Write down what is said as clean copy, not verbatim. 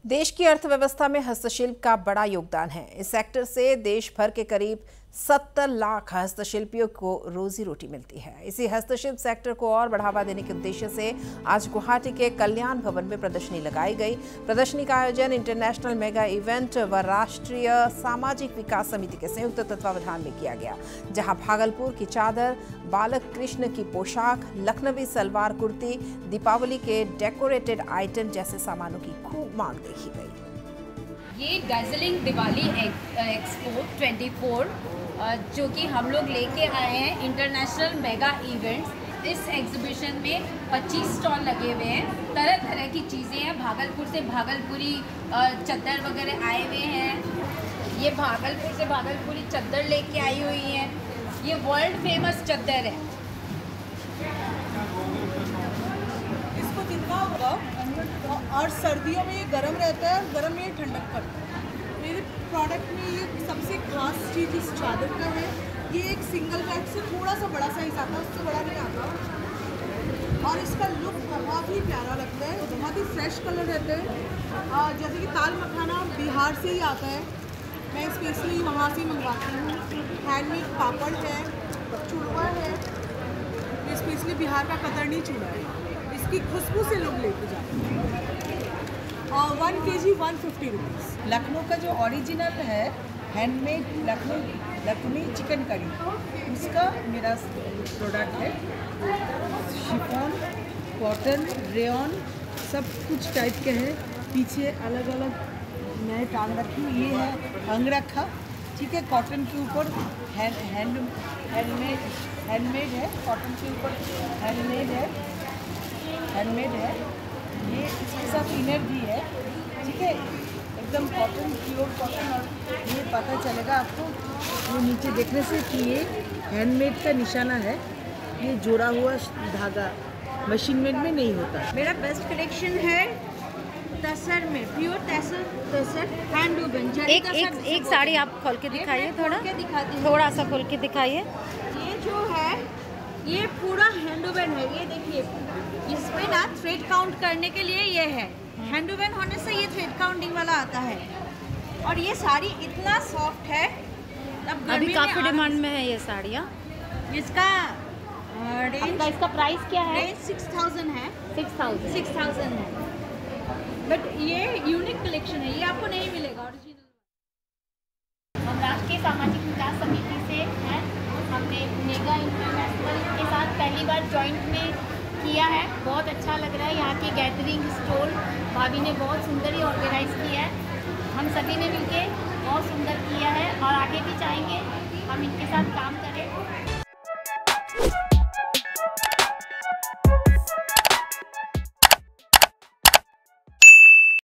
देश की अर्थव्यवस्था में हस्तशिल्प का बड़ा योगदान है। इस सेक्टर से देश भर के करीब 70 लाख हस्तशिल्पियों को रोजी रोटी मिलती है। इसी हस्तशिल्प सेक्टर को और बढ़ावा देने के उद्देश्य से आज गुवाहाटी के कल्याण भवन में प्रदर्शनी लगाई गई। प्रदर्शनी का आयोजन इंटरनेशनल मेगा इवेंट व राष्ट्रीय सामाजिक विकास समिति के संयुक्त तत्वावधान में किया गया, जहां भागलपुर की चादर, बालक कृष्ण की पोशाक, लखनवी सलवार कुर्ती, दीपावली के डेकोरेटेड आइटम जैसे सामानों की खूब मांग देखी गई। ये दार्जिलिंग दिवाली एक्सपो 24 जो कि हम लोग लेके आए हैं इंटरनेशनल मेगा इवेंट्स। इस एग्जीबिशन में 25 स्टॉल लगे हुए हैं, तरह तरह की चीज़ें हैं। भागलपुर से भागलपुरी चद्दर वगैरह आए हुए हैं। ये भागलपुर से भागलपुरी चद्दर लेके आई हुई है। ये वर्ल्ड फेमस चद्दर है। इसको जितना होगा और सर्दियों में ये गर्म रहता है, गर्म में ये ठंडक करता है। मेरे प्रोडक्ट में ये सबसे खास चीज़ इस चादर का है, ये एक सिंगल बैग से थोड़ा सा बड़ा साइज आता है, उससे बड़ा नहीं आता। और इसका लुक बहुत ही प्यारा लगता है, बहुत ही फ्रेश कलर रहते हैं। जैसे कि ताल मखाना बिहार से ही आता है, मैं स्पेशली वहाँ से मंगवाती हूँ। हैंडमेड पापड़ है, चूड़ा है, ये स्पेशली बिहार का कतरनी चूड़ा है। इसकी खुशबू से लोग लेके जाते हैं। 1 kg 150 रुपीज़। लखनऊ का जो ओरिजिनल है हैंडमेड लखनवी चिकन करी, उसका मेरा प्रोडक्ट है। शिफॉन, कॉटन, रेयॉन सब कुछ टाइप के हैं। पीछे अलग अलग मैं टांग रखी हूँ। ये है अंगरखा, ठीक है, कॉटन के ऊपर हैंडमेड है, कॉटन के ऊपर हैंडमेड है। ये इसके साथ इनर भी है, ठीक है, एकदम कॉटन, प्योर कॉटन। और ये पता चलेगा आपको ये नीचे देखने से कि ये हैंडमेड का निशाना है। ये जोड़ा हुआ धागा मशीन मेड में नहीं होता। मेरा बेस्ट कलेक्शन है तसर में, प्योर तसर हैंड वूवन। एक साड़ी आप खोल के दिखाइए, थोड़ा सा खोल के दिखाइए। ये जो है ये पूरा हैंड वूवन है। ये देखिए, इसमें ना थ्रेड काउंट करने के लिए ये है। हैंड वूवन होने से ये थ्रेड काउंटिंग वाला आता है। और ये साड़ी इतना सॉफ्ट है, अब अभी काफ़ी डिमांड में है ये साड़ियाँ। इसका रेंज, इसका प्राइस क्या है? रेंज 6000 है। 6000 है। बट ये यूनिक कलेक्शन है, ये आपको नहीं मिलेगा ओरिजिनल। हम राष्ट्रीय सामाजिक विकास समिति से हैं। हमने मेगा इंटरनेशनल के साथ पहली बार जॉइंट में किया है। बहुत अच्छा लग रहा है। यहाँ की गैदरिंग स्टॉल भाभी ने बहुत सुंदर ही ऑर्गेनाइज़ किया है। हम सभी ने मिलके बहुत सुंदर किया है और आगे भी चाहेंगे हम इनके साथ काम करें।